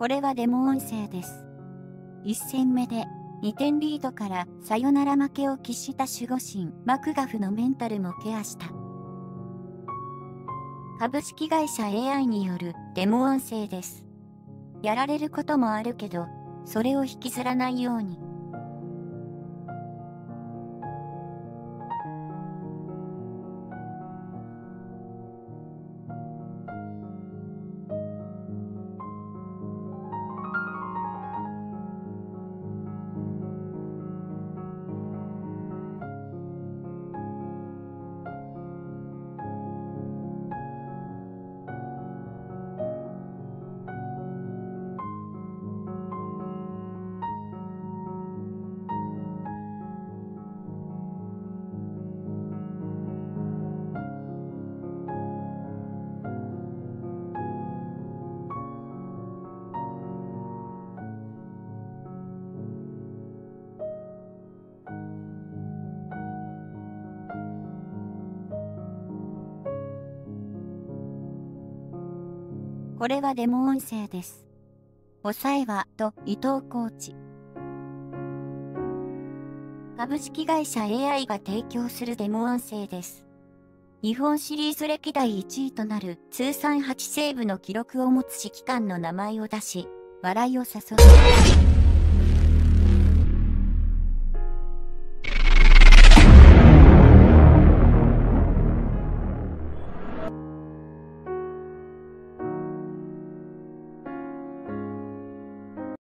これはデモ音声です。1戦目で2点リードからサヨナラ負けを喫した守護神マクガフのメンタルもケアした。株式会社 AI によるデモ音声です。やられることもあるけど、それを引きずらないように。これはデモ音声です。抑えは、と伊藤コーチ。株式会社 AI が提供するデモ音声です。日本シリーズ歴代1位となる通算8セーブの記録を持つ指揮官の名前を出し、笑いを誘う。